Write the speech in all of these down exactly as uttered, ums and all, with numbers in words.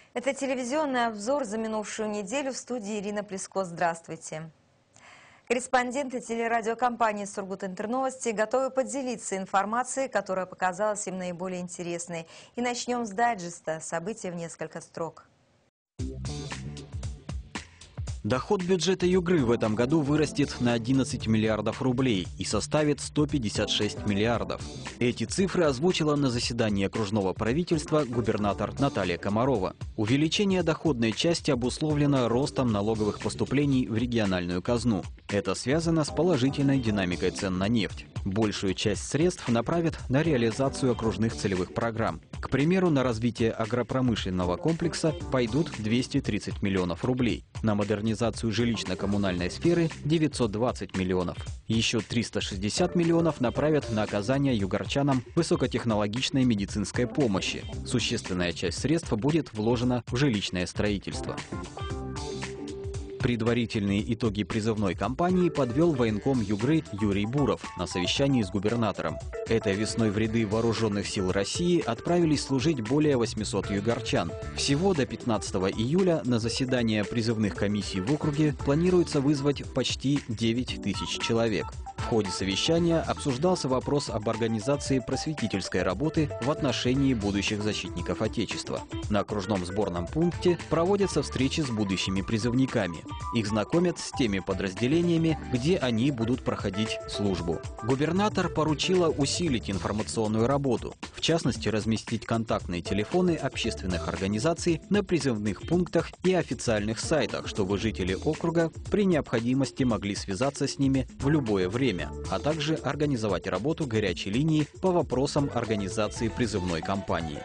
Это телевизионный обзор за минувшую неделю. В студии Ирина Плеско. Здравствуйте. Корреспонденты телерадиокомпании «Сургут-Интерновости» готовы поделиться информацией, которая показалась им наиболее интересной. И начнем с дайджеста. События в несколько строк. Доход бюджета Югры в этом году вырастет на одиннадцать миллиардов рублей и составит сто пятьдесят шесть миллиардов. Эти цифры озвучила на заседании окружного правительства губернатор Наталья Комарова. Увеличение доходной части обусловлено ростом налоговых поступлений в региональную казну. Это связано с положительной динамикой цен на нефть. Большую часть средств направят на реализацию окружных целевых программ. К примеру, на развитие агропромышленного комплекса пойдут двести тридцать миллионов рублей. На модернизацию жилищно-коммунальной сферы – девятьсот двадцать миллионов. Еще триста шестьдесят миллионов направят на оказание югорчанам высокотехнологичной медицинской помощи. Существенная часть средств будет вложена в жилищное строительство. Предварительные итоги призывной кампании подвел военком Югры Юрий Буров на совещании с губернатором. Этой весной в ряды вооруженных сил России отправились служить более восьмисот югорчан. Всего до пятнадцатого июля на заседание призывных комиссий в округе планируется вызвать почти девять тысяч человек. В ходе совещания обсуждался вопрос об организации просветительской работы в отношении будущих защитников Отечества. На окружном сборном пункте проводятся встречи с будущими призывниками. Их знакомят с теми подразделениями, где они будут проходить службу. Губернатор поручила усилить информационную работу, в частности, разместить контактные телефоны общественных организаций на призывных пунктах и официальных сайтах, чтобы жители округа при необходимости могли связаться с ними в любое время, а также организовать работу горячей линии по вопросам организации призывной кампании.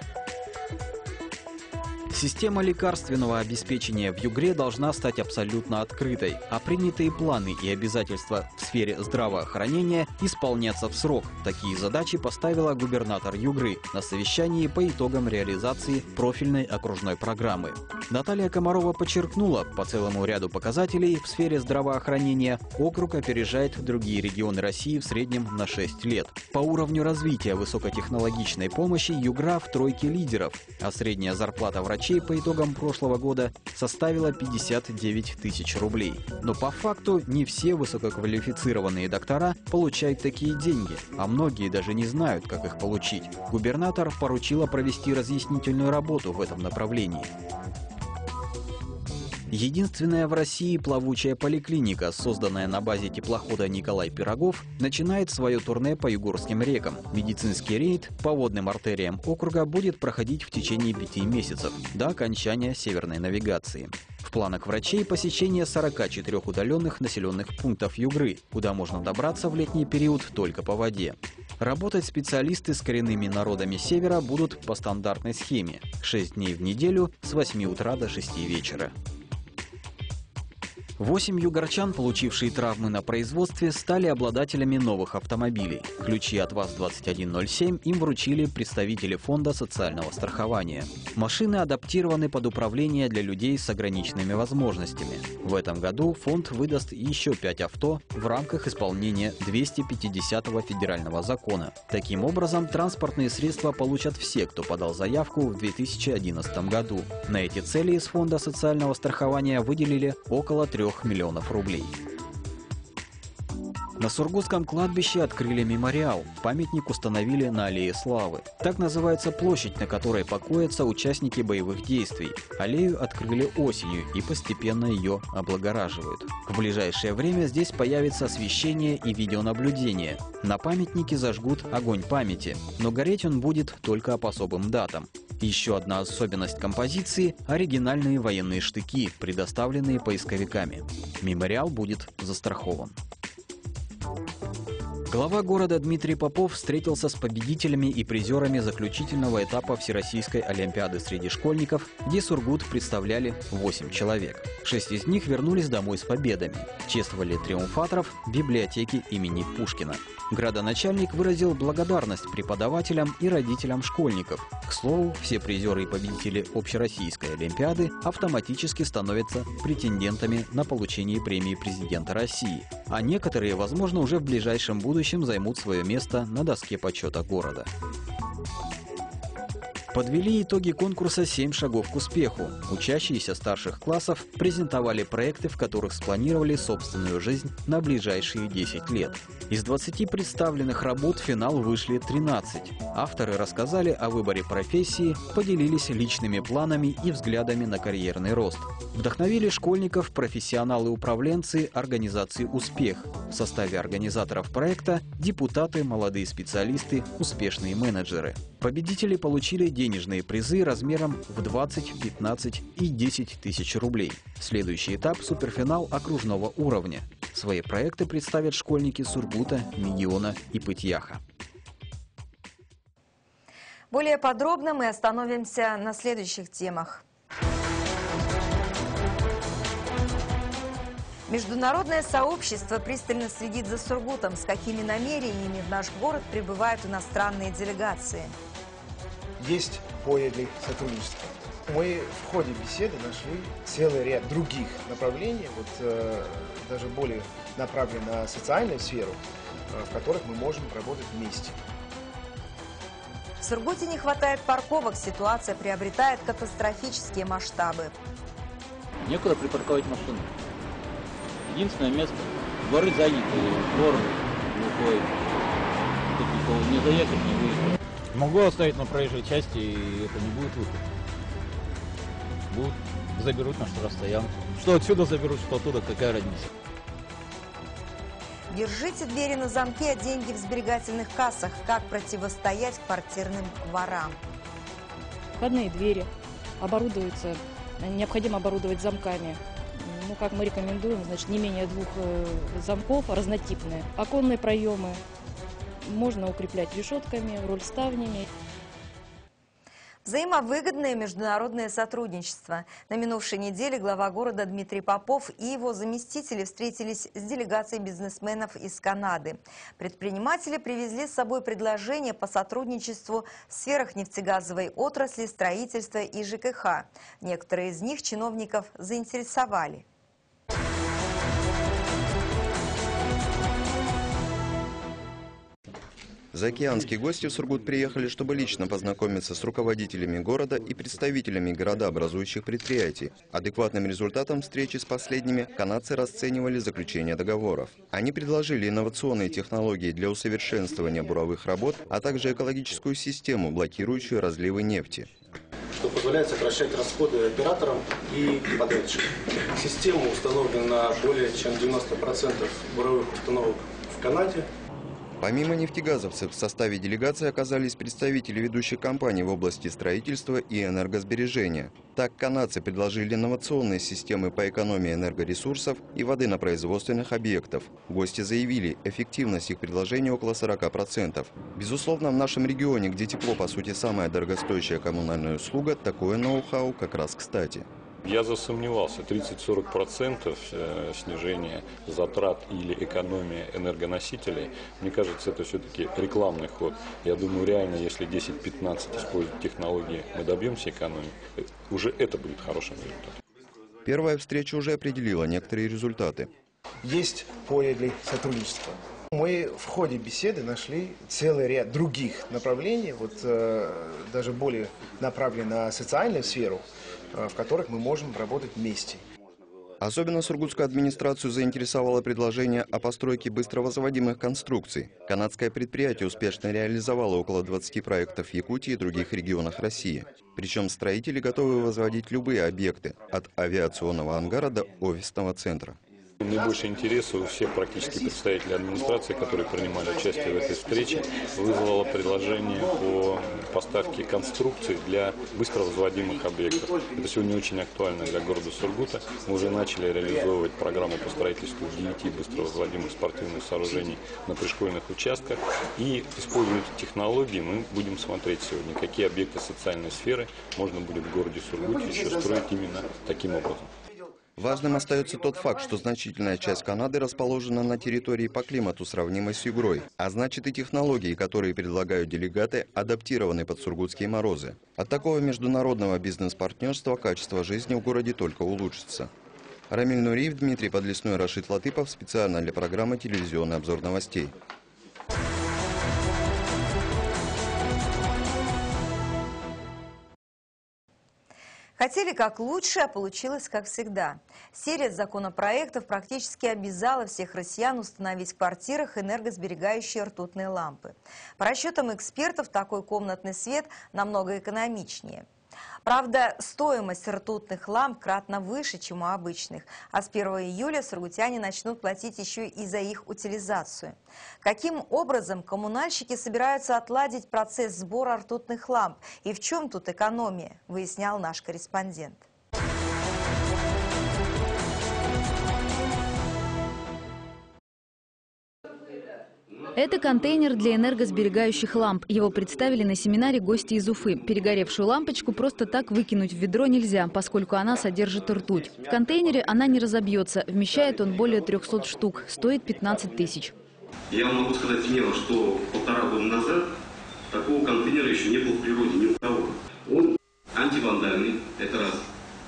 Система лекарственного обеспечения в Югре должна стать абсолютно открытой, а принятые планы и обязательства в сфере здравоохранения исполняться в срок. Такие задачи поставила губернатор Югры на совещании по итогам реализации профильной окружной программы. Наталья Комарова подчеркнула, по целому ряду показателей в сфере здравоохранения округ опережает другие регионы России в среднем на шесть лет. По уровню развития высокотехнологичной помощи Югра в тройке лидеров, а средняя зарплата врачей по итогам прошлого года составила пятьдесят девять тысяч рублей. Но по факту не все высококвалифицированные доктора получают такие деньги, а многие даже не знают, как их получить. Губернатор поручила провести разъяснительную работу в этом направлении. Единственная в России плавучая поликлиника, созданная на базе теплохода «Николай Пирогов», начинает свое турне по югорским рекам. Медицинский рейд по водным артериям округа будет проходить в течение пяти месяцев, до окончания северной навигации. В планах врачей посещение сорока четырёх удаленных населенных пунктов Югры, куда можно добраться в летний период только по воде. Работать специалисты с коренными народами Севера будут по стандартной схеме – шесть дней в неделю с восьми утра до шести вечера. Восемь югорчан, получившие травмы на производстве, стали обладателями новых автомобилей. Ключи от ВАЗ двадцать один ноль семь им вручили представители Фонда социального страхования. Машины адаптированы под управление для людей с ограниченными возможностями. В этом году фонд выдаст еще пять авто в рамках исполнения двухсот пятидесятого федерального закона. Таким образом, транспортные средства получат все, кто подал заявку в две тысячи одиннадцатом году. На эти цели из Фонда социального страхования выделили около трех миллионов рублей. На Сургутском кладбище открыли мемориал. Памятник установили на Аллее Славы. Так называется площадь, на которой покоятся участники боевых действий. Аллею открыли осенью и постепенно ее облагораживают. В ближайшее время здесь появится освещение и видеонаблюдение. На памятнике зажгут огонь памяти, но гореть он будет только по особым датам. Еще одна особенность композиции – оригинальные военные штыки, предоставленные поисковиками. Мемориал будет застрахован. Глава города Дмитрий Попов встретился с победителями и призерами заключительного этапа Всероссийской олимпиады среди школьников, где Сургут представляли восемь человек. Шесть из них вернулись домой с победами. Чествовали триумфаторов в библиотеке имени Пушкина. Градоначальник выразил благодарность преподавателям и родителям школьников. К слову, все призеры и победители Общероссийской олимпиады автоматически становятся претендентами на получение премии президента России, а некоторые, возможно, уже в ближайшем будущем займут свое место на доске почета города. Подвели итоги конкурса «семь шагов к успеху». Учащиеся старших классов презентовали проекты, в которых спланировали собственную жизнь на ближайшие десять лет. Из двадцати представленных работ в финал вышли тринадцать. Авторы рассказали о выборе профессии, поделились личными планами и взглядами на карьерный рост. Вдохновили школьников профессионалы-управленцы организации «Успех». В составе организаторов проекта – депутаты, молодые специалисты, успешные менеджеры. Победители получили денежные призы размером в двадцать, пятнадцать и десять тысяч рублей. Следующий этап – суперфинал окружного уровня. Свои проекты представят школьники Сургута, Мегиона и Пыть-Яха. Более подробно мы остановимся на следующих темах. Международное сообщество пристально следит за Сургутом, с какими намерениями в наш город прибывают иностранные делегации. Есть поле для сотрудничества. Мы в ходе беседы нашли целый ряд других направлений, вот, э, даже более направленных на социальную сферу, э, в которых мы можем работать вместе. В Сургуте не хватает парковок, ситуация приобретает катастрофические масштабы. Некуда припарковать машину. Единственное место – дворы заняты, двор глухой. Тут никого не заехать, не выехать. Могу оставить на проезжей части, и это не будет выход. Будут, заберут на штрафстоянку. Что отсюда заберут, что оттуда, какая разница. Держите двери на замке, а деньги в сберегательных кассах. Как противостоять квартирным ворам? Входные двери оборудуются, необходимо оборудовать замками. Ну, как мы рекомендуем, значит, не менее двух э, замков, разнотипные. Оконные проемы можно укреплять решетками, рольставнями. Взаимовыгодное международное сотрудничество. На минувшей неделе глава города Дмитрий Попов и его заместители встретились с делегацией бизнесменов из Канады. Предприниматели привезли с собой предложения по сотрудничеству в сферах нефтегазовой отрасли, строительства и ЖКХ. Некоторые из них чиновников заинтересовали. Заокеанские гости в Сургут приехали, чтобы лично познакомиться с руководителями города и представителями городообразующих предприятий. Адекватным результатом встречи с последними канадцы расценивали заключение договоров. Они предложили инновационные технологии для усовершенствования буровых работ, а также экологическую систему, блокирующую разливы нефти. Что позволяет сокращать расходы операторам и подрядчикам. Система установлена на более чем девяноста процентах буровых установок в Канаде. Помимо нефтегазовцев в составе делегации оказались представители ведущих компаний в области строительства и энергосбережения. Так, канадцы предложили инновационные системы по экономии энергоресурсов и воды на производственных объектах. Гости заявили, эффективность их предложения около сорока процентов. Безусловно, в нашем регионе, где тепло по сути самая дорогостоящая коммунальная услуга, такое ноу-хау как раз кстати. Я засомневался, тридцать-сорок процентов снижения затрат или экономия энергоносителей, мне кажется, это все-таки рекламный ход. Я думаю, реально, если десять-пятнадцать использовать технологии, мы добьемся экономии, уже это будет хорошим результатом. Первая встреча уже определила некоторые результаты. Есть поле для сотрудничества. Мы в ходе беседы нашли целый ряд других направлений, вот, э, даже более направленных на социальную сферу, в которых мы можем работать вместе. Особенно сургутскую администрацию заинтересовало предложение о постройке быстровозводимых конструкций. Канадское предприятие успешно реализовало около двадцати проектов в Якутии и других регионах России. Причем строители готовы возводить любые объекты, от авиационного ангара до офисного центра. Наибольший интерес у всех практически представителей администрации, которые принимали участие в этой встрече, вызвало предложение по поставке конструкций для быстровозводимых объектов. Это сегодня очень актуально для города Сургута. Мы уже начали реализовывать программу по строительству девяти быстровозводимых спортивных сооружений на пришкольных участках. И, используя эти технологии, мы будем смотреть сегодня, какие объекты социальной сферы можно будет в городе Сургуте еще строить именно таким образом. Важным остается тот факт, что значительная часть Канады расположена на территории по климату, сравнимой с Югрой. А значит, и технологии, которые предлагают делегаты, адаптированы под сургутские морозы. От такого международного бизнес-партнерства качество жизни в городе только улучшится. Рамиль Нуриев, Дмитрий Подлесной, Рашид Латыпов. Специально для программы «Телевизионный обзор новостей». Хотели как лучше, а получилось как всегда. Серия законопроектов практически обязала всех россиян установить в квартирах энергосберегающие ртутные лампы. По расчетам экспертов, такой комнатный свет намного экономичнее. Правда, стоимость ртутных ламп кратно выше, чем у обычных, а с первого июля сургутяне начнут платить еще и за их утилизацию. Каким образом коммунальщики собираются отладить процесс сбора ртутных ламп и в чем тут экономия, выяснял наш корреспондент. Это контейнер для энергосберегающих ламп. Его представили на семинаре гости из Уфы. Перегоревшую лампочку просто так выкинуть в ведро нельзя, поскольку она содержит ртуть. В контейнере она не разобьется. Вмещает он более трёхсот штук. Стоит пятнадцать тысяч. Я вам могу сказать смело, что полтора года назад такого контейнера еще не было в природе ни у кого. Он антивандальный, это раз.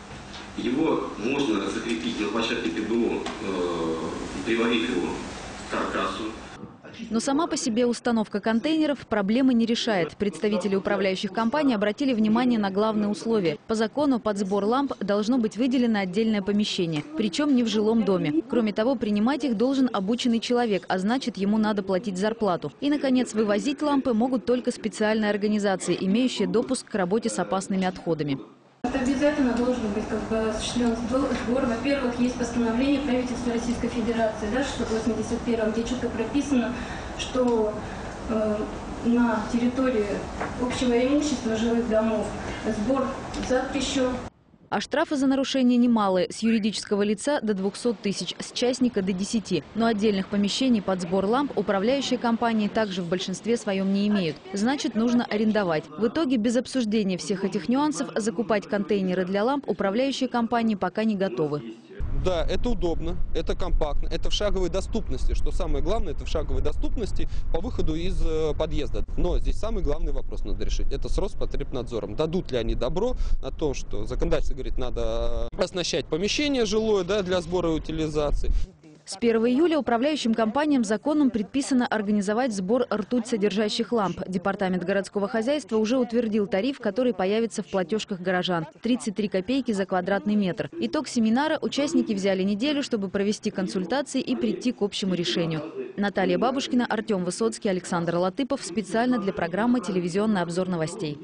Его можно закрепить на площадке ПБО, э, приварив его к каркасу. Но сама по себе установка контейнеров проблемы не решает. Представители управляющих компаний обратили внимание на главное условие. По закону под сбор ламп должно быть выделено отдельное помещение, причем не в жилом доме. Кроме того, принимать их должен обученный человек, а значит, ему надо платить зарплату. И, наконец, вывозить лампы могут только специальные организации, имеющие допуск к работе с опасными отходами. Это обязательно должен быть как бы осуществлен сбор. Во-первых, есть постановление правительства Российской Федерации, да, шестьсот восемьдесят первое, где четко прописано, что э, на территории общего имущества жилых домов сбор запрещен. А штрафы за нарушение немалые. С юридического лица до двухсот тысяч, с частника до десяти. Но отдельных помещений под сбор ламп управляющие компании также в большинстве своем не имеют. Значит, нужно арендовать. В итоге, без обсуждения всех этих нюансов, закупать контейнеры для ламп управляющие компании пока не готовы. Да, это удобно, это компактно, это в шаговой доступности. Что самое главное, это в шаговой доступности по выходу из э, подъезда. Но здесь самый главный вопрос надо решить. Это с Роспотребнадзором. Дадут ли они добро на то, что законодательство говорит, надо оснащать помещение жилое, да, для сбора и утилизации. С первого июля управляющим компаниям законом предписано организовать сбор ртуть содержащих ламп. Департамент городского хозяйства уже утвердил тариф, который появится в платежках горожан – тридцать три копейки за квадратный метр. Итог семинара участники взяли неделю, чтобы провести консультации и прийти к общему решению. Наталья Бабушкина, Артем Высоцкий, Александр Латыпов. Специально для программы «Телевизионный обзор новостей».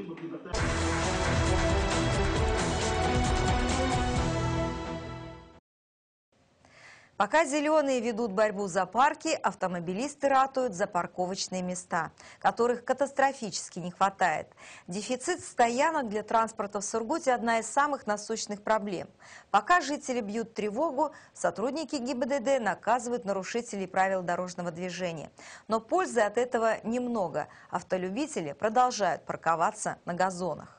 Пока зеленые ведут борьбу за парки, автомобилисты ратуют за парковочные места, которых катастрофически не хватает. Дефицит стоянок для транспорта в Сургуте – одна из самых насущных проблем. Пока жители бьют тревогу, сотрудники ГИБДД наказывают нарушителей правил дорожного движения. Но пользы от этого немного. Автолюбители продолжают парковаться на газонах.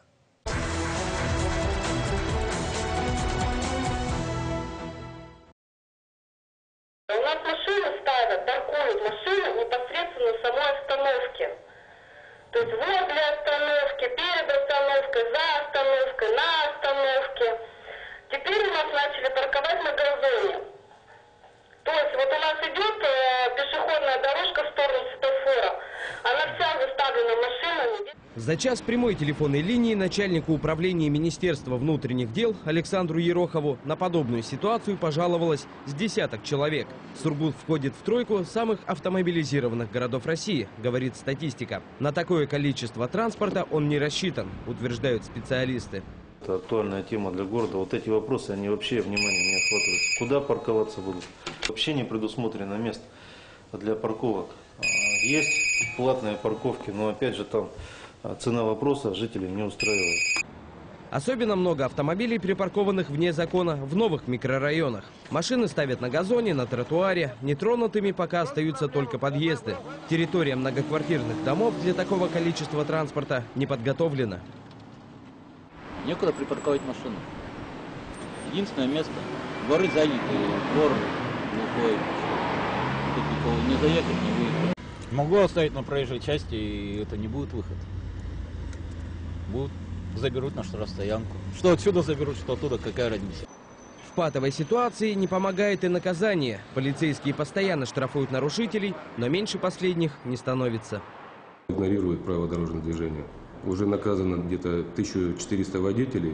У нас машины ставят, паркуют машины непосредственно на самой остановке. То есть возле остановки, перед остановкой, за остановкой, на остановке. Теперь у нас начали парковать на газоне. То есть вот у нас идет э, пешеходная дорожка в сторону светофора. Она вся заставлена машинами. За час прямой телефонной линии начальнику управления Министерства внутренних дел Александру Ерохову на подобную ситуацию пожаловалось с десяток человек. Сургут входит в тройку самых автомобилизированных городов России, говорит статистика. На такое количество транспорта он не рассчитан, утверждают специалисты. Это актуальная тема для города. Вот эти вопросы, они вообще внимания не охватывают. Куда парковаться будут? Вообще не предусмотрено мест для парковок. Есть платные парковки, но опять же там цена вопроса жителей не устраивает. Особенно много автомобилей, припаркованных вне закона, в новых микрорайонах. Машины ставят на газоне, на тротуаре. Нетронутыми пока остаются только подъезды. Территория многоквартирных домов для такого количества транспорта не подготовлена. Некуда припарковать машину. Единственное место – дворы забиты, двор глухой. Тут никого не заехать, не выехать. Могу оставить на проезжей части, и это не будет выход. Будут, заберут на штрафстоянку. Что отсюда заберут, что оттуда, какая разница. В патовой ситуации не помогает и наказание. Полицейские постоянно штрафуют нарушителей, но меньше последних не становится. Игнорируют правила дорожного движения. Уже наказано где-то тысяча четыреста водителей.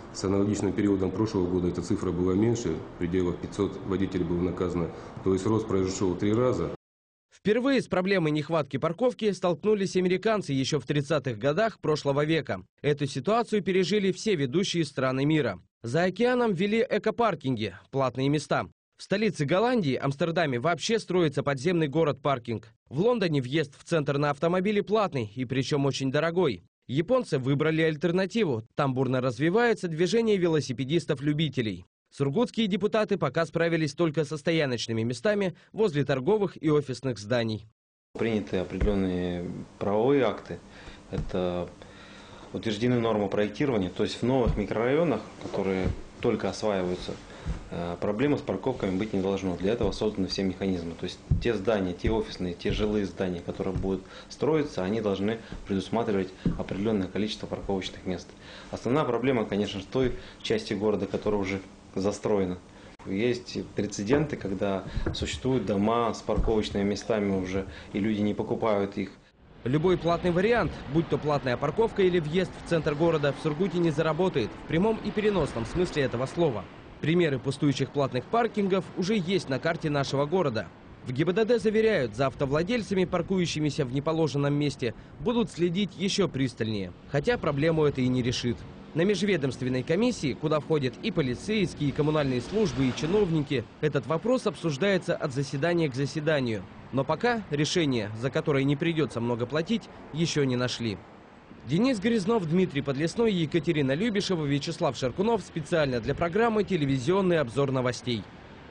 С аналогичным периодом прошлого года эта цифра была меньше, в пределах пятисот водителей было наказано. То есть рост произошел в три раза. Впервые с проблемой нехватки парковки столкнулись американцы еще в тридцатых годах прошлого века. Эту ситуацию пережили все ведущие страны мира. За океаном ввели экопаркинги, платные места. В столице Голландии, Амстердаме, вообще строится подземный город-паркинг. В Лондоне въезд в центр на автомобиле платный, и причем очень дорогой. Японцы выбрали альтернативу. Там бурно развивается движение велосипедистов-любителей. Сургутские депутаты пока справились только со стояночными местами возле торговых и офисных зданий. Приняты определенные правовые акты. Это утверждены нормы проектирования. То есть в новых микрорайонах, которые только осваиваются, проблемы с парковками быть не должно. Для этого созданы все механизмы. То есть те здания, те офисные, те жилые здания, которые будут строиться, они должны предусматривать определенное количество парковочных мест. Основная проблема, конечно, в той части города, которая уже застроена. Есть прецеденты, когда существуют дома с парковочными местами уже, и люди не покупают их. Любой платный вариант, будь то платная парковка или въезд в центр города, в Сургуте не заработает в прямом и переносном смысле этого слова. Примеры пустующих платных паркингов уже есть на карте нашего города. В ГИБДД заверяют, за автовладельцами, паркующимися в неположенном месте, будут следить еще пристальнее. Хотя проблему это и не решит. На межведомственной комиссии, куда входят и полицейские, и коммунальные службы, и чиновники, этот вопрос обсуждается от заседания к заседанию. Но пока решение, за которое не придется много платить, еще не нашли. Денис Грязнов, Дмитрий Подлесной, Екатерина Любишева, Вячеслав Шаркунов. Специально для программы «Телевизионный обзор новостей».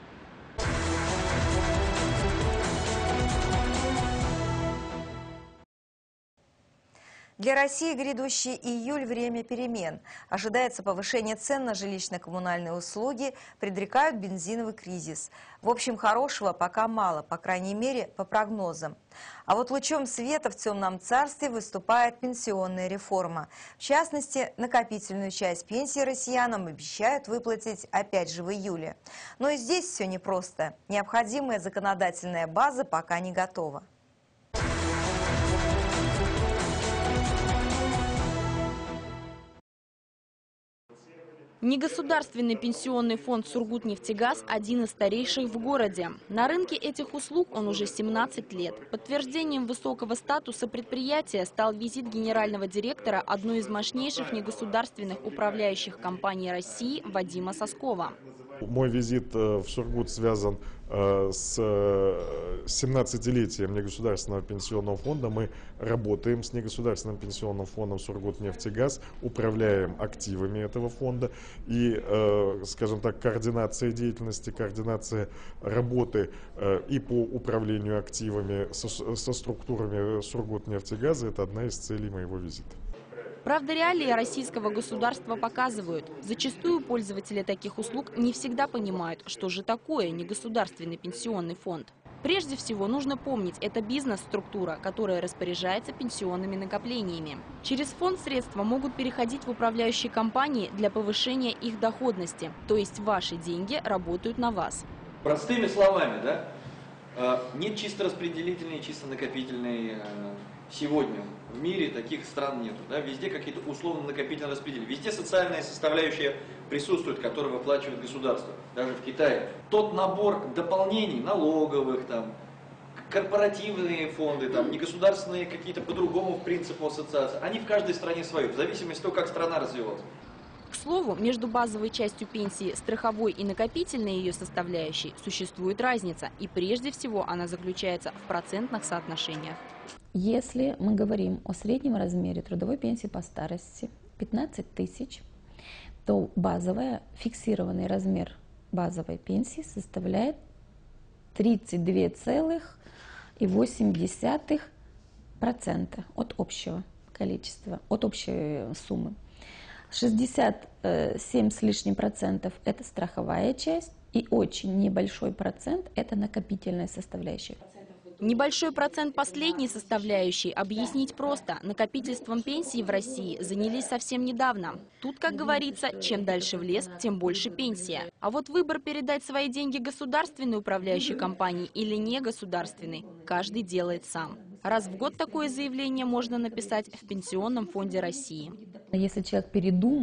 Для России грядущий июль – время перемен. Ожидается повышение цен на жилищно-коммунальные услуги, предрекают бензиновый кризис. В общем, хорошего пока мало, по крайней мере, по прогнозам. А вот лучом света в темном царстве выступает пенсионная реформа. В частности, накопительную часть пенсии россиянам обещают выплатить опять же в июле. Но и здесь все непросто. Необходимая законодательная база пока не готова. Негосударственный пенсионный фонд «Сургутнефтегаз» – один из старейших в городе. На рынке этих услуг он уже семнадцать лет. Подтверждением высокого статуса предприятия стал визит генерального директора одной из мощнейших негосударственных управляющих компаний России Вадима Соскова. Мой визит в Сургут связан с семнадцатилетием негосударственного пенсионного фонда. Мы работаем с негосударственным пенсионным фондом «Сургутнефтегаз», управляем активами этого фонда. И, скажем так, координация деятельности, координация работы и по управлению активами со, со структурами «Сургутнефтегаза» – это одна из целей моего визита. Правда, реалии российского государства показывают, зачастую пользователи таких услуг не всегда понимают, что же такое негосударственный пенсионный фонд. Прежде всего, нужно помнить, это бизнес-структура, которая распоряжается пенсионными накоплениями. Через фонд средства могут переходить в управляющие компании для повышения их доходности, то есть ваши деньги работают на вас. Простыми словами, да, нет чисто распределительной, чисто накопительной. Сегодня в мире таких стран нету. Да? Везде какие-то условно-накопительные распределения. Везде социальная составляющая присутствует, которую выплачивает государство. Даже в Китае. Тот набор дополнений, налоговых, там, корпоративные фонды, там, негосударственные какие-то по-другому в принципу ассоциации, они в каждой стране свои, в зависимости от того, как страна развивалась. К слову, между базовой частью пенсии, страховой и накопительной ее составляющей существует разница. И прежде всего она заключается в процентных соотношениях. Если мы говорим о среднем размере трудовой пенсии по старости пятнадцать тысяч, то базовая, фиксированный размер базовой пенсии составляет тридцать две целых восемь десятых процента от общего количества, от общей суммы. шестьдесят семь с лишним процентов – это страховая часть, и очень небольшой процент – это накопительная составляющая. Небольшой процент последней составляющей объяснить просто. Накопительством пенсии в России занялись совсем недавно. Тут, как говорится, чем дальше в лес, тем больше пенсия. А вот выбор передать свои деньги государственной управляющей компании или негосударственной каждый делает сам. Раз в год такое заявление можно написать в Пенсионном фонде России. Если человек передумал в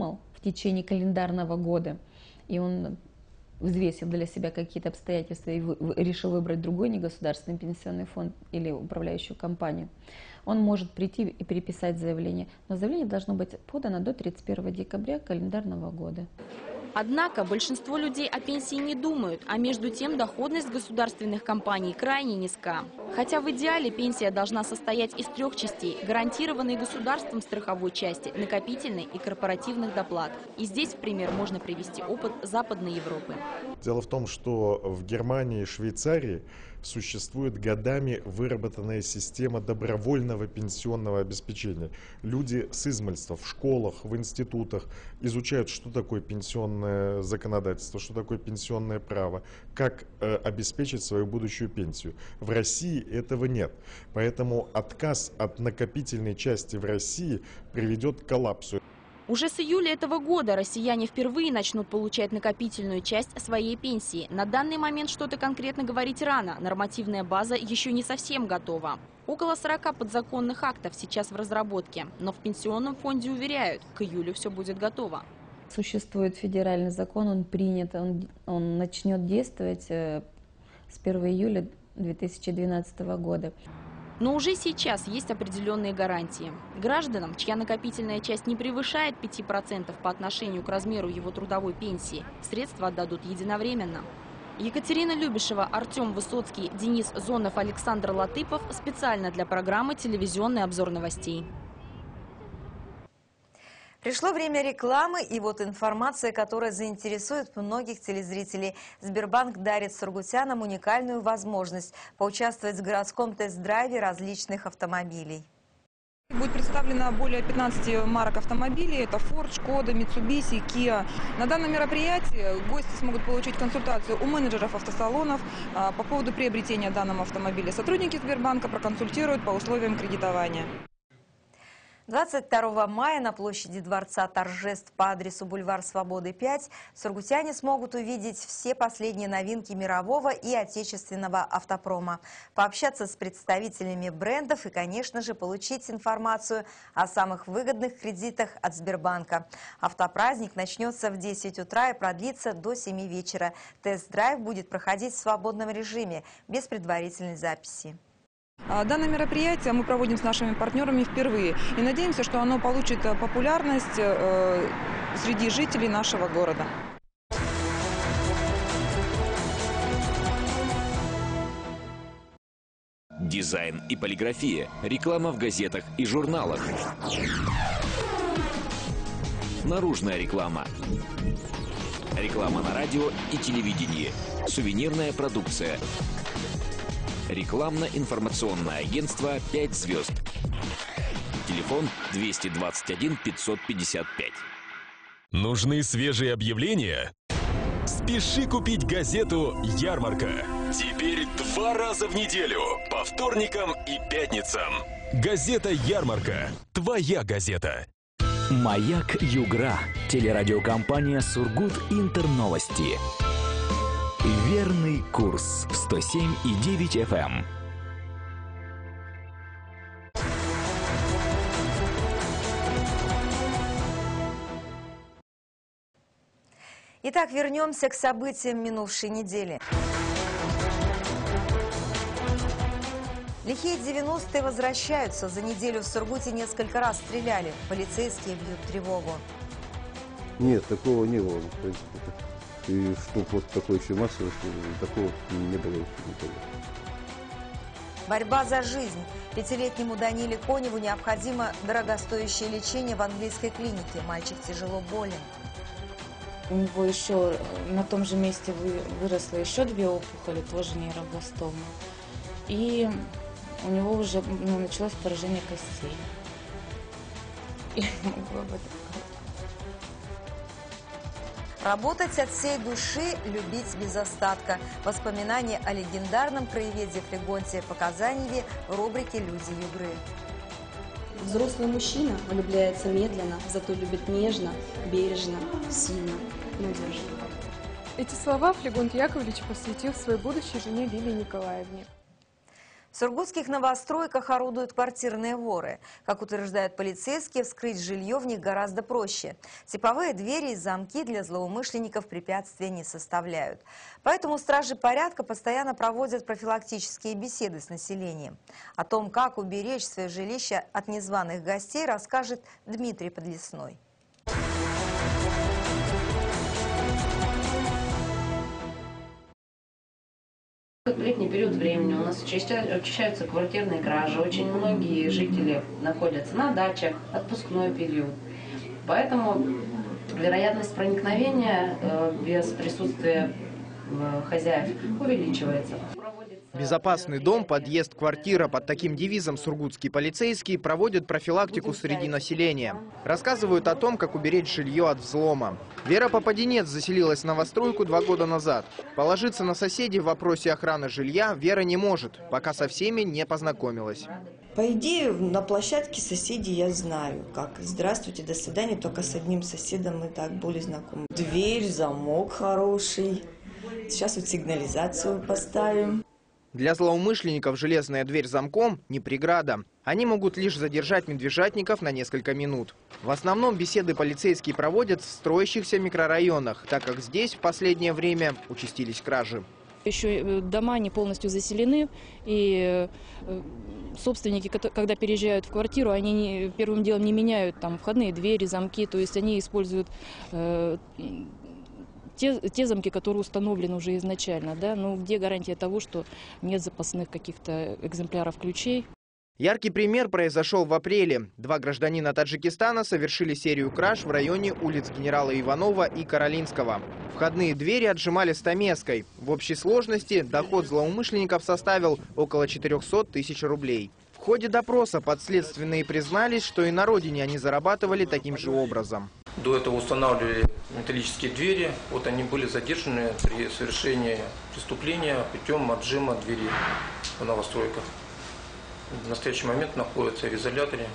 течение календарного года, и он взвесил для себя какие-то обстоятельства и решил выбрать другой негосударственный пенсионный фонд или управляющую компанию, он может прийти и переписать заявление. Но заявление должно быть подано до тридцать первого декабря календарного года. Однако большинство людей о пенсии не думают, а между тем доходность государственных компаний крайне низка. Хотя в идеале пенсия должна состоять из трех частей – гарантированной государством страховой части, накопительной и корпоративных доплат. И здесь, в пример, можно привести опыт Западной Европы. Дело в том, что в Германии и Швейцарии существует годами выработанная система добровольного пенсионного обеспечения. Люди с измальства в школах, в институтах изучают, что такое пенсионное законодательство, что такое пенсионное право, как э, обеспечить свою будущую пенсию. В России этого нет. Поэтому отказ от накопительной части в России приведет к коллапсу. Уже с июля этого года россияне впервые начнут получать накопительную часть своей пенсии. На данный момент что-то конкретно говорить рано. Нормативная база еще не совсем готова. Около сорока подзаконных актов сейчас в разработке. Но в пенсионном фонде уверяют, к июлю все будет готово. Существует федеральный закон, он принят, он, он начнет действовать с первого июля две тысячи двенадцатого года. Но уже сейчас есть определенные гарантии. Гражданам, чья накопительная часть не превышает пяти процентов по отношению к размеру его трудовой пенсии, средства отдадут единовременно. Екатерина Любишева, Артем Высоцкий, Денис Зонов, Александр Латыпов специально для программы «Телевизионный обзор новостей». Пришло время рекламы, и вот информация, которая заинтересует многих телезрителей. Сбербанк дарит сургутянам уникальную возможность поучаствовать в городском тест-драйве различных автомобилей. Будет представлено более пятнадцати марок автомобилей. Это Ford, Skoda, Mitsubishi, Kia. На данном мероприятии гости смогут получить консультацию у менеджеров автосалонов по поводу приобретения данного автомобиля. Сотрудники Сбербанка проконсультируют по условиям кредитования. двадцать второго мая на площади Дворца торжеств по адресу бульвар Свободы пять сургутяне смогут увидеть все последние новинки мирового и отечественного автопрома, пообщаться с представителями брендов и, конечно же, получить информацию о самых выгодных кредитах от Сбербанка. Автопраздник начнется в десять утра и продлится до семи вечера. Тест-драйв будет проходить в свободном режиме, без предварительной записи. Данное мероприятие мы проводим с нашими партнерами впервые и надеемся, что оно получит популярность среди жителей нашего города. Дизайн и полиграфия, реклама в газетах и журналах, наружная реклама, реклама на радио и телевидении, сувенирная продукция. Рекламно-информационное агентство «пять звезд». Телефон двести двадцать один пятьсот пятьдесят пять. Нужны свежие объявления? Спеши купить газету «Ярмарка». Теперь два раза в неделю, по вторникам и пятницам. Газета «Ярмарка». Твоя газета. Маяк Югра. Телерадиокомпания «Сургут Интерновости». Верный курс. сто семь и девять эф эм. Итак, вернемся к событиям минувшей недели. Лихие девяностые возвращаются. За неделю в Сургуте несколько раз стреляли. Полицейские бьют тревогу. Нет, такого не было, в принципе. И что вот такой еще массовости, такого не было еще никогда. Борьба за жизнь. Пятилетнему Даниле Коневу необходимо дорогостоящее лечение в английской клинике. Мальчик тяжело болен. У него еще на том же месте выросло еще две опухоли, тоже нейробластома. И у него уже ну, началось поражение костей. Я не могу об этом говорить. Работать от всей души, любить без остатка. Воспоминания о легендарном краеведе Флегонте Показаньеве в рубрике «Люди Югры». Взрослый мужчина влюбляется медленно, зато любит нежно, бережно, сильно, надежно. Эти слова Флегонт Яковлевич посвятил своей будущей жене Лилии Николаевне. В В сургутских новостройках орудуют квартирные воры. Как утверждают полицейские, вскрыть жилье в них гораздо проще. Типовые двери и замки для злоумышленников препятствия не составляют. Поэтому стражи порядка постоянно проводят профилактические беседы с населением. О том, как уберечь свое жилище от незваных гостей, расскажет Дмитрий Подлесной. В летний период времени у нас учащаются квартирные кражи. Очень многие жители находятся на дачах, отпускной период. Поэтому вероятность проникновения без присутствия хозяев увеличивается. Безопасный дом, подъезд, квартира. Под таким девизом сургутские полицейские проводят профилактику среди населения. Рассказывают о том, как уберечь жилье от взлома. Вера Попадинец заселилась в новостройку два года назад. Положиться на соседей в вопросе охраны жилья Вера не может, пока со всеми не познакомилась. По идее, на площадке соседей я знаю, как «здравствуйте, до свидания», только с одним соседом мы так более знакомы. Дверь, замок хороший. Сейчас вот сигнализацию поставим. Для злоумышленников железная дверь замком не преграда. Они могут лишь задержать медвежатников на несколько минут. В основном беседы полицейские проводят в строящихся микрорайонах, так как здесь в последнее время участились кражи. Еще дома не полностью заселены, и собственники, когда переезжают в квартиру, они не, первым делом не меняют там входные двери, замки, то есть они используют э, Те, те замки, которые установлены уже изначально, да, но где гарантия того, что нет запасных каких-то экземпляров ключей? Яркий пример произошел в апреле. Два гражданина Таджикистана совершили серию краж в районе улиц генерала Иванова и Каролинского. Входные двери отжимали стамеской. В общей сложности доход злоумышленников составил около четырёхсот тысяч рублей. В ходе допроса подследственные признались, что и на родине они зарабатывали таким же образом. До этого устанавливали металлические двери. Вот они были задержаны при совершении преступления путем отжима двери в новостройках. В настоящий момент находятся в изоляторе.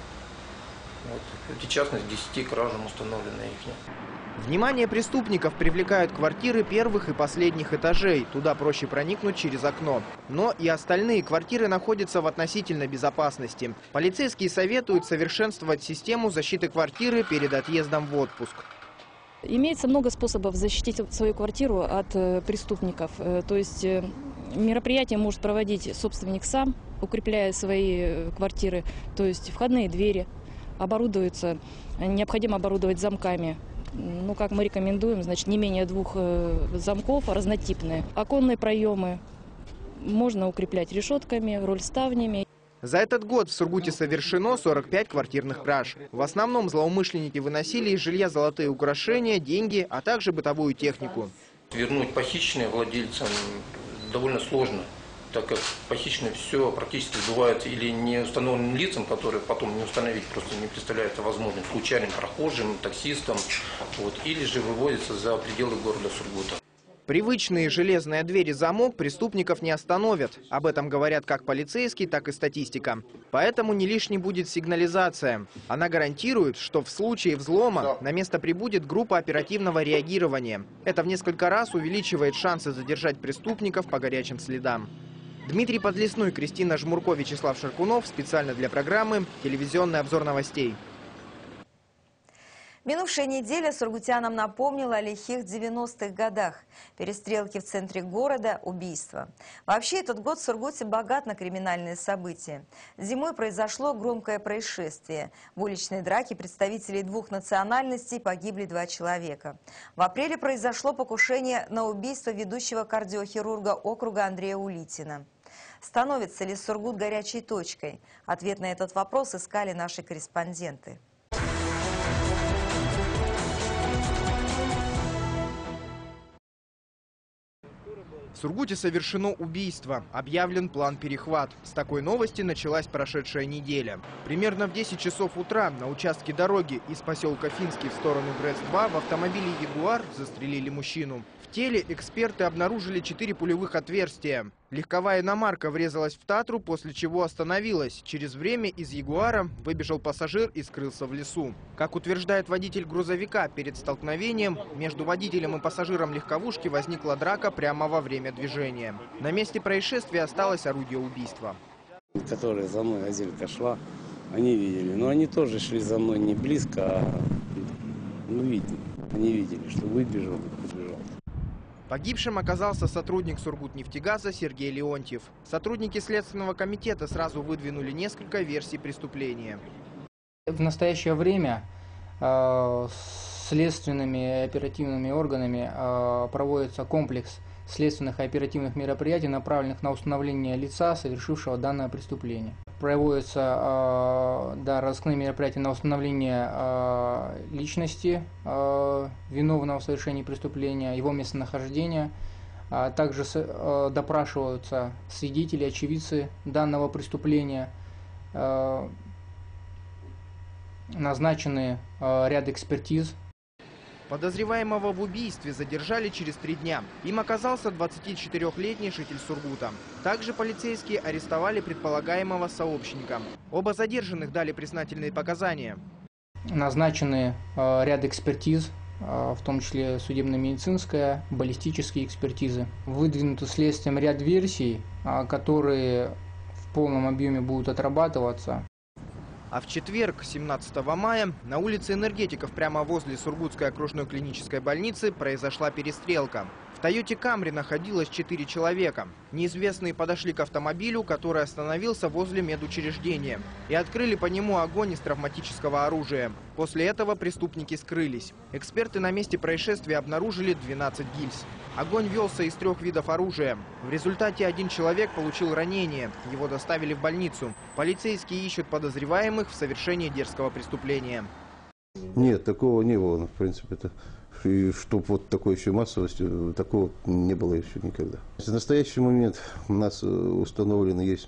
Вот. Сейчас на десяти кражам установлены их. Внимание преступников привлекают квартиры первых и последних этажей. Туда проще проникнуть через окно. Но и остальные квартиры находятся в относительной безопасности. Полицейские советуют совершенствовать систему защиты квартиры перед отъездом в отпуск. Имеется много способов защитить свою квартиру от преступников. То есть мероприятие может проводить собственник сам, укрепляя свои квартиры. То есть входные двери оборудуются, необходимо оборудовать замками. Ну, как мы рекомендуем, значит, не менее двух замков, разнотипные. Оконные проемы можно укреплять решетками, рольставнями. За этот год в Сургуте совершено сорок пять квартирных краж. В основном злоумышленники выносили из жилья золотые украшения, деньги, а также бытовую технику. Вернуть похищенное владельцам довольно сложно, так как похищенное все практически сбывается или неустановленным лицам, которые потом не установить просто не представляется возможным, случайным прохожим, таксистам, вот, или же выводится за пределы города Сургута. Привычные железные двери замок преступников не остановят. Об этом говорят как полицейские, так и статистика. Поэтому не лишней будет сигнализация. Она гарантирует, что в случае взлома на место прибудет группа оперативного реагирования. Это в несколько раз увеличивает шансы задержать преступников по горячим следам. Дмитрий Подлесной, Кристина Жмурко, Вячеслав Шаркунов. Специально для программы «Телевизионный обзор новостей». Минувшая неделя сургутянам напомнила о лихих девяностых годах. Перестрелки в центре города, убийства. Вообще, этот год в Сургуте богат на криминальные события. Зимой произошло громкое происшествие. В уличной драке представителей двух национальностей погибли два человека. В апреле произошло покушение на убийство ведущего кардиохирурга округа Андрея Улитина. Становится ли Сургут горячей точкой? Ответ на этот вопрос искали наши корреспонденты. В Сургуте совершено убийство. Объявлен план «Перехват». С такой новости началась прошедшая неделя. Примерно в десять часов утра на участке дороги из поселка Финский в сторону ГРЭС-два в автомобиле «Ягуар» застрелили мужчину. В теле эксперты обнаружили четыре пулевых отверстия. Легковая иномарка врезалась в «Татру», после чего остановилась. Через время из «Ягуара» выбежал пассажир и скрылся в лесу. Как утверждает водитель грузовика, перед столкновением между водителем и пассажиром легковушки возникла драка прямо во время движения. На месте происшествия осталось орудие убийства. Которые за мной, Азелька шла, они видели. Но они тоже шли за мной не близко, а ну, видно. Они видели, что выбежал и побежал. Погибшим оказался сотрудник Сургутнефтегаза Сергей Леонтьев. Сотрудники Следственного комитета сразу выдвинули несколько версий преступления. В настоящее время э, следственными и оперативными органами э, проводится комплекс следственных и оперативных мероприятий, направленных на установление лица, совершившего данное преступление. Проводятся э, да, разыскные мероприятия на установление э, личности э, виновного в совершении преступления, его местонахождения. А также э, допрашиваются свидетели, очевидцы данного преступления. Э, назначены э, ряд экспертиз. Подозреваемого в убийстве задержали через три дня. Им оказался двадцатичетырёхлетний житель Сургута. Также полицейские арестовали предполагаемого сообщника. Оба задержанных дали признательные показания. Назначены э, ряд экспертиз, э, в том числе судебно-медицинская, баллистические экспертизы. Выдвинуты следствием ряд версий, э, которые в полном объеме будут отрабатываться. А в четверг, семнадцатого мая, на улице Энергетиков прямо возле Сургутской окружной клинической больницы произошла перестрелка. В Тойоте Камри находилось четыре человека. Неизвестные подошли к автомобилю, который остановился возле медучреждения, и открыли по нему огонь из травматического оружия. После этого преступники скрылись. Эксперты на месте происшествия обнаружили двенадцать гильз. Огонь велся из трех видов оружия. В результате один человек получил ранение. Его доставили в больницу. Полицейские ищут подозреваемых в совершении дерзкого преступления. Нет, такого не было. В принципе, это, и чтоб вот такой еще массовости, такого не было еще никогда. В настоящий момент у нас установлен есть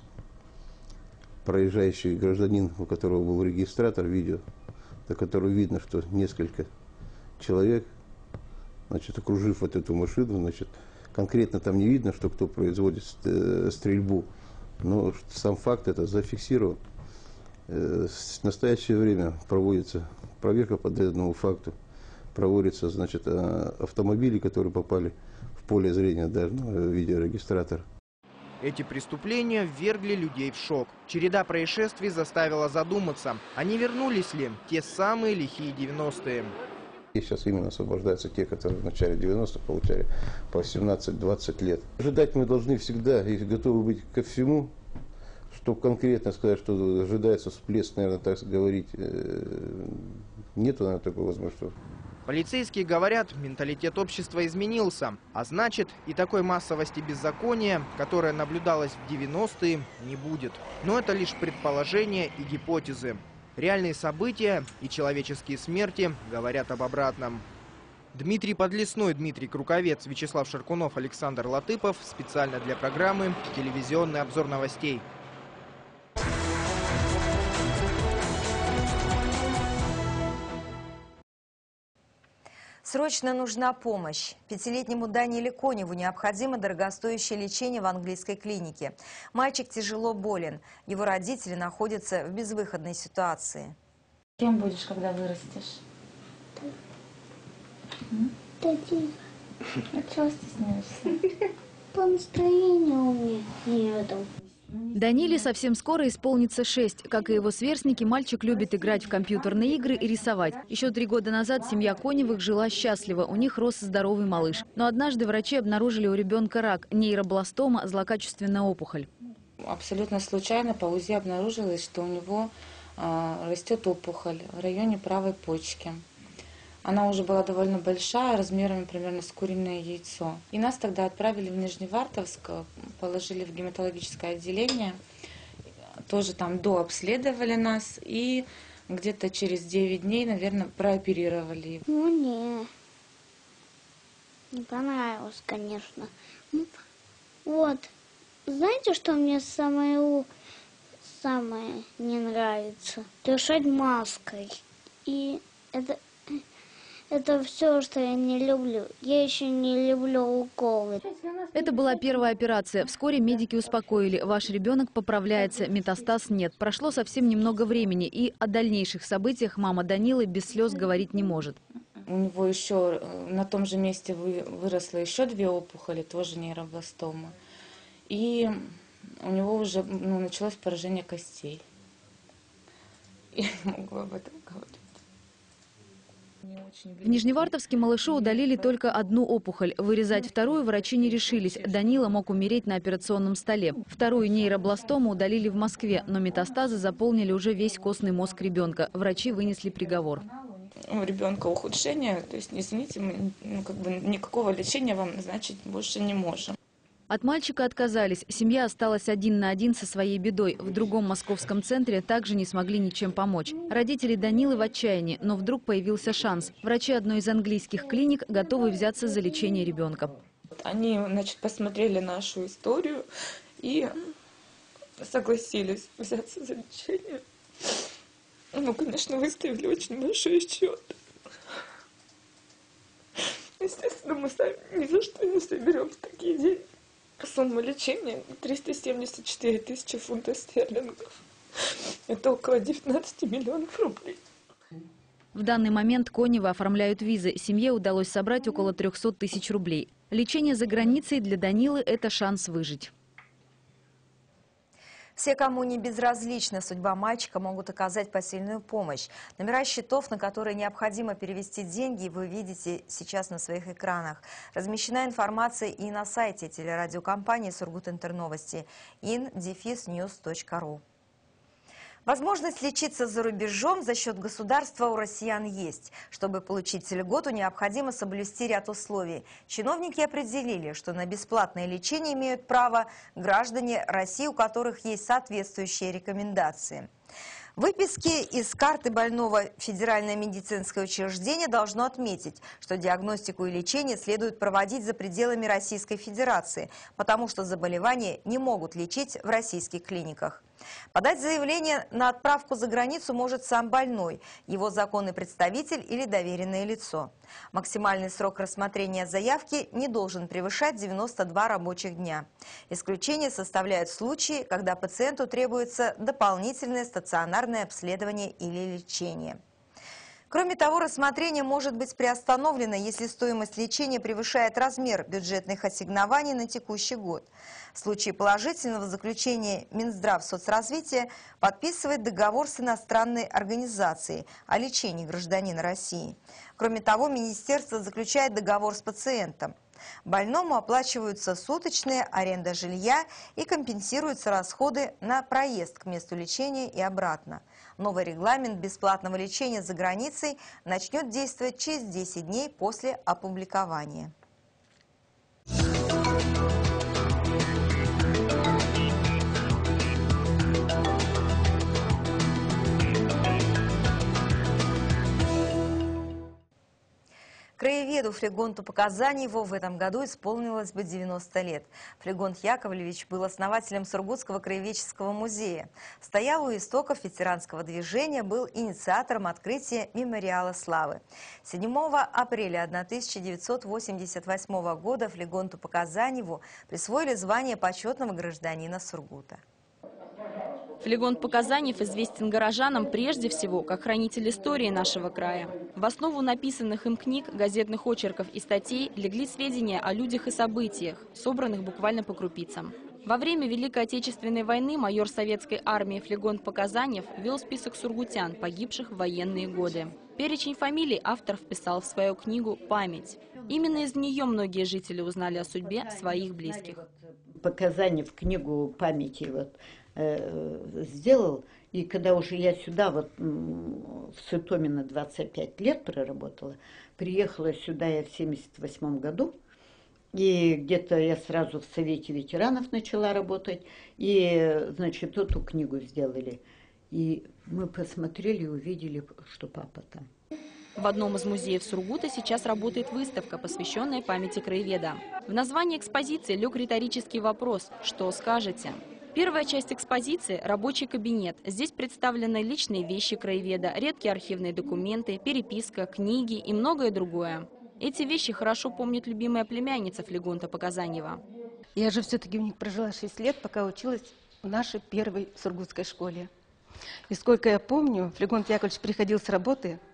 проезжающий гражданин, у которого был регистратор видео, на котором видно, что несколько человек, значит, окружив вот эту машину, значит, конкретно там не видно, что кто производит стрельбу, но сам факт это зафиксирован. В настоящее время проводится проверка по данному факту, проводятся, значит, автомобили, которые попали в поле зрения данного видеорегистратора. Эти преступления ввергли людей в шок. Череда происшествий заставила задуматься, а не вернулись ли те самые лихие девяностые. И сейчас именно освобождаются те, которые в начале девяностых получали по семнадцать-двадцать лет. Ожидать мы должны всегда и готовы быть ко всему. Чтобы конкретно сказать, что ожидается всплеск, наверное, так говорить, нету, наверное, такой возможности. Полицейские говорят, менталитет общества изменился, а значит, и такой массовости беззакония, которая наблюдалась в девяностые, не будет. Но это лишь предположения и гипотезы. Реальные события и человеческие смерти говорят об обратном. Дмитрий Подлесной, Дмитрий Круковец, Вячеслав Шаркунов, Александр Латыпов. Специально для программы «Телевизионный обзор новостей». Срочно нужна помощь. Пятилетнему Даниле Коневу необходимо дорогостоящее лечение в английской клинике. Мальчик тяжело болен. Его родители находятся в безвыходной ситуации. Кем будешь, когда вырастешь? Тади. А чего стесняешься? По настроению у меня нету. Даниле совсем скоро исполнится шесть. Как и его сверстники, мальчик любит играть в компьютерные игры и рисовать. Еще три года назад семья Коневых жила счастливо. У них рос здоровый малыш. Но однажды врачи обнаружили у ребенка рак, нейробластома, злокачественная опухоль. Абсолютно случайно по УЗИ обнаружилось, что у него э, растет опухоль в районе правой почки. Она уже была довольно большая, размерами примерно с куриное яйцо. И нас тогда отправили в Нижневартовск, положили в гематологическое отделение. Тоже там дообследовали нас и где-то через девять дней, наверное, прооперировали. Ну не, не понравилось, конечно. Вот, знаете, что мне самое, самое не нравится? Дышать маской. И это... Это все, что я не люблю. Я еще не люблю уколы. Это была первая операция. Вскоре медики успокоили. Ваш ребенок поправляется, метастаз нет. Прошло совсем немного времени, и о дальнейших событиях мама Данилы без слез говорить не может. У него еще на том же месте выросло еще две опухоли, тоже нейробластома. И у него уже ну, началось поражение костей. Я не могу об этом говорить. В Нижневартовске малышу удалили только одну опухоль. Вырезать вторую врачи не решились. Данила мог умереть на операционном столе. Вторую нейробластому удалили в Москве, но метастазы заполнили уже весь костный мозг ребенка. Врачи вынесли приговор. У ребенка ухудшение, то есть, извините, мы ну, как бы никакого лечения вам назначить больше не можем. От мальчика отказались. Семья осталась один на один со своей бедой. В другом московском центре также не смогли ничем помочь. Родители Данилы в отчаянии, но вдруг появился шанс. Врачи одной из английских клиник готовы взяться за лечение ребенка. Они, значит, посмотрели нашу историю и согласились взяться за лечение. Ну, конечно, выставили очень большой счет. Естественно, мы сами ни за что не соберем такие деньги. Сумма лечения триста семьдесят четыре тысячи фунтов стерлингов. Это около девятнадцати миллионов рублей. В данный момент Конева оформляют визы. Семье удалось собрать около трёхсот тысяч рублей. Лечение за границей для Данилы – это шанс выжить. Все, кому не безразлична судьба мальчика, могут оказать посильную помощь. Номера счетов, на которые необходимо перевести деньги, вы видите сейчас на своих экранах. Размещена информация и на сайте телерадиокомпании «Сургутинтерновости» ин дефис ньюс точка ру. Возможность лечиться за рубежом за счет государства у россиян есть. Чтобы получить льготу, необходимо соблюсти ряд условий. Чиновники определили, что на бесплатное лечение имеют право граждане России, у которых есть соответствующие рекомендации. Выписки из карты больного федеральное медицинское учреждение должно отметить, что диагностику и лечение следует проводить за пределами Российской Федерации, потому что заболевания не могут лечить в российских клиниках. Подать заявление на отправку за границу может сам больной, его законный представитель или доверенное лицо. Максимальный срок рассмотрения заявки не должен превышать девяноста двух рабочих дня. Исключение составляют случаи, когда пациенту требуется дополнительное стационарное обследование или лечение. Кроме того, рассмотрение может быть приостановлено, если стоимость лечения превышает размер бюджетных ассигнований на текущий год. В случае положительного заключения Минздравсоцразвития подписывает договор с иностранной организацией о лечении гражданина России. Кроме того, министерство заключает договор с пациентом. Больному оплачиваются суточная аренда жилья и компенсируются расходы на проезд к месту лечения и обратно. Новый регламент бесплатного лечения за границей начнет действовать через десять дней после опубликования. Краеведу Флегонту Показаньеву в этом году исполнилось бы девяносто лет. Флегонт Яковлевич был основателем Сургутского краеведческого музея. Стоял у истоков ветеранского движения, был инициатором открытия мемориала славы. седьмого апреля тысяча девятьсот восемьдесят восьмого года Флегонту Показаньеву присвоили звание почетного гражданина Сургута. Флегонт Показаньев известен горожанам прежде всего как хранитель истории нашего края. В основу написанных им книг, газетных очерков и статей легли сведения о людях и событиях, собранных буквально по крупицам. Во время Великой Отечественной войны майор советской армии Флегонт Показаньев вел список сургутян, погибших в военные годы. Перечень фамилий автор вписал в свою книгу «Память». Именно из нее многие жители узнали о судьбе своих близких. Показания в книгу памяти вот, э, сделал, и когда уже я сюда, вот в Сытомино двадцать пять лет проработала, приехала сюда я в семьдесят восьмом году, и где-то я сразу в Совете ветеранов начала работать, и, значит, эту книгу сделали. И мы посмотрели и увидели, что папа там. В одном из музеев Сургута сейчас работает выставка, посвященная памяти краеведа. В названии экспозиции лег риторический вопрос «Что скажете?». Первая часть экспозиции – рабочий кабинет. Здесь представлены личные вещи краеведа, редкие архивные документы, переписка, книги и многое другое. Эти вещи хорошо помнит любимая племянница Флегонта Показаньева. Я же все-таки в них прожила шесть лет, пока училась в нашей первой сургутской школе. И сколько я помню, Флегонт Яковлевич приходил с работы,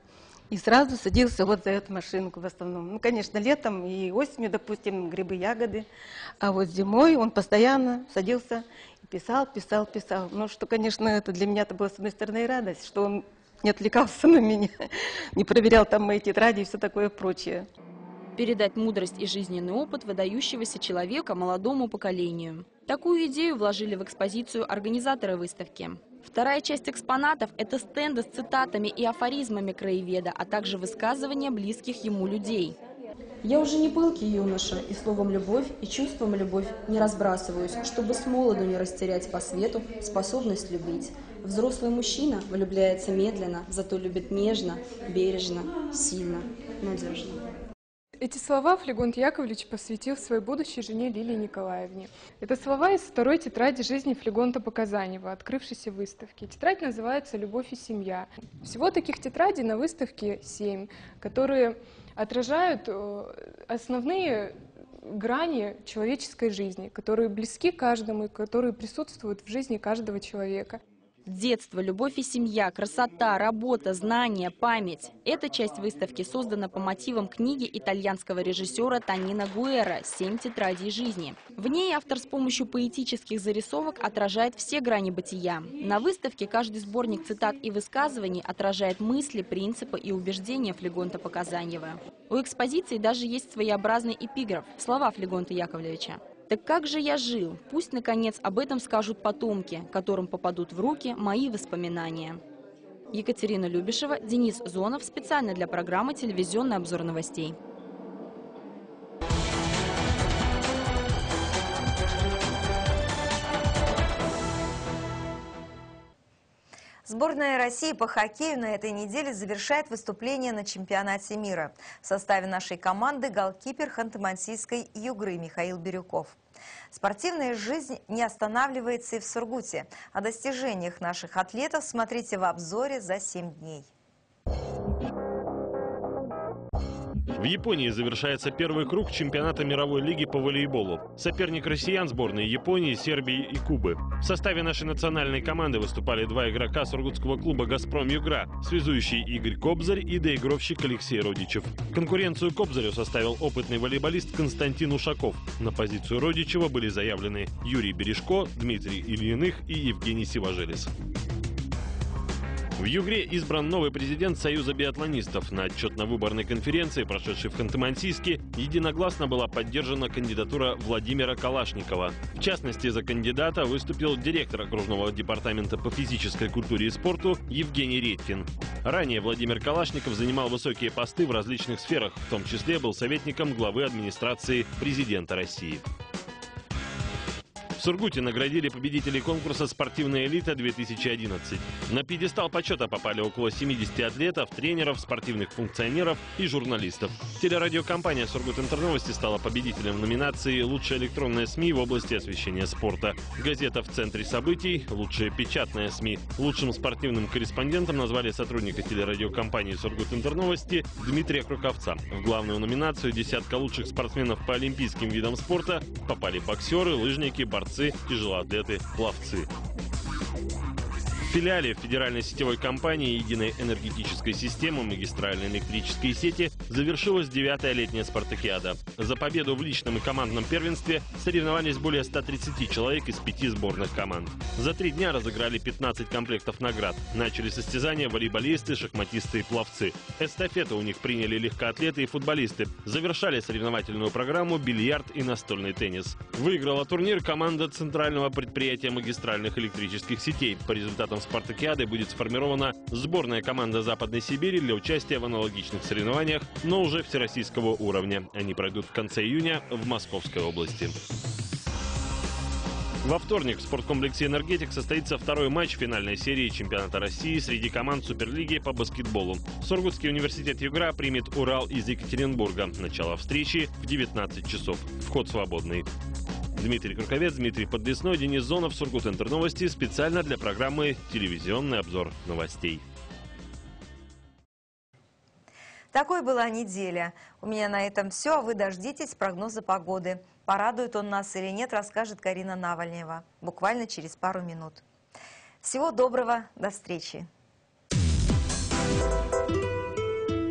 и сразу садился вот за эту машинку в основном. Ну, конечно, летом и осенью, допустим, грибы, ягоды, а вот зимой он постоянно садился и писал, писал, писал. Ну, что, конечно, это для меня это была, с одной стороны, и радость, что он не отвлекался на меня, не проверял там мои тетради и все такое прочее. Передать мудрость и жизненный опыт выдающегося человека молодому поколению. Такую идею вложили в экспозицию организаторы выставки. Вторая часть экспонатов – это стенды с цитатами и афоризмами краеведа, а также высказывания близких ему людей. Я уже не пылкий юноша, и словом «любовь» и чувством «любовь» не разбрасываюсь, чтобы с молоду не растерять по свету способность любить. Взрослый мужчина влюбляется медленно, зато любит нежно, бережно, сильно, надежно. Эти слова Флегонт Яковлевич посвятил своей будущей жене Лилии Николаевне. Это слова из второй тетради жизни Флегонта Показанева, открывшейся выставки. Тетрадь называется «Любовь и семья». Всего таких тетрадей на выставке семь, которые отражают основные грани человеческой жизни, которые близки каждому и которые присутствуют в жизни каждого человека. Детство, любовь и семья, красота, работа, знания, память. Эта часть выставки создана по мотивам книги итальянского режиссера Тонино Гуэра «Семь тетрадей жизни». В ней автор с помощью поэтических зарисовок отражает все грани бытия. На выставке каждый сборник цитат и высказываний отражает мысли, принципы и убеждения Флегонта Показанева. У экспозиции даже есть своеобразный эпиграф – слова Флегонта Яковлевича. Так как же я жил? Пусть, наконец, об этом скажут потомки, которым попадут в руки мои воспоминания. Екатерина Любишева, Денис Зонов. Специально для программы «Телевизионный обзор новостей». Сборная России по хоккею на этой неделе завершает выступление на чемпионате мира. В составе нашей команды голкипер Ханты-Мансийской «Югры» Михаил Бирюков. Спортивная жизнь не останавливается и в Сургуте. О достижениях наших атлетов смотрите в обзоре за семь дней. В Японии завершается первый круг чемпионата мировой лиги по волейболу. Соперник россиян сборной Японии, Сербии и Кубы. В составе нашей национальной команды выступали два игрока сургутского клуба «Газпром Югра», связующий Игорь Кобзарь и доигровщик Алексей Родичев. Конкуренцию Кобзарю составил опытный волейболист Константин Ушаков. На позицию Родичева были заявлены Юрий Бережко, Дмитрий Ильиных и Евгений Сиважелис. В Югре избран новый президент Союза биатлонистов. На отчетно-выборной конференции, прошедшей в Ханты-Мансийске, единогласно была поддержана кандидатура Владимира Калашникова. В частности, за кандидата выступил директор окружного департамента по физической культуре и спорту Евгений Редькин. Ранее Владимир Калашников занимал высокие посты в различных сферах, в том числе был советником главы администрации президента России. В Сургуте наградили победителей конкурса «Спортивная элита-две тысячи одиннадцать». На пьедестал почета попали около семидесяти атлетов, тренеров, спортивных функционеров и журналистов. Телерадиокомпания «Сургут-Интерновости» стала победителем в номинации «Лучшая электронная СМИ в области освещения спорта». Газета «В центре событий», «Лучшая печатная СМИ». Лучшим спортивным корреспондентом назвали сотрудника телерадиокомпании «Сургут-Интерновости» Дмитрия Круковца. В главную номинацию «Десятка лучших спортсменов по олимпийским видам спорта» попали боксеры, лыжники, борцы, тяжелоатлеты, пловцы. В филиале Федеральной сетевой компании «Единой энергетической системы магистральной электрической сети» завершилась девятая летняя спартакиада. За победу в личном и командном первенстве соревновались более ста тридцати человек из пяти сборных команд. За три дня разыграли пятнадцать комплектов наград. Начали состязания волейболисты, шахматисты и пловцы. Эстафету у них приняли легкоатлеты и футболисты. Завершали соревновательную программу бильярд и настольный теннис. Выиграла турнир команда Центрального предприятия магистральных электрических сетей. По результатам спартакиады будет сформирована сборная команда Западной Сибири для участия в аналогичных соревнованиях, но уже всероссийского уровня. Они пройдут в конце июня в Московской области. Во вторник в спорткомплексе «Энергетик» состоится второй матч финальной серии чемпионата России среди команд Суперлиги по баскетболу. Сургутский университет Югра примет Урал из Екатеринбурга. Начало встречи в девятнадцать часов. Вход свободный. Дмитрий Круковец, Дмитрий Подвесной, Денис Зонов, Сургут-Интерновости. Специально для программы «Телевизионный обзор новостей». Такой была неделя. У меня на этом все, а вы дождитесь прогноза погоды. Порадует он нас или нет, расскажет Карина Навальнева. Буквально через пару минут. Всего доброго, до встречи.